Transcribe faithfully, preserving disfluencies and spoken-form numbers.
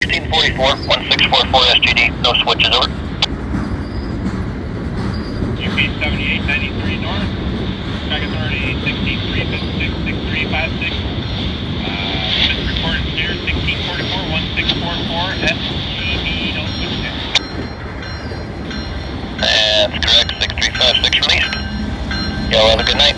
sixteen forty-four, one six four four S G D, no switches, over. U P seventy-eight ninety-three north, track authority sixteen three fifty-six, six three five six, uh, just reported steer sixteen forty-four, one six four four S G D, no switches. That's correct, six three five six released. Y'all have a good night.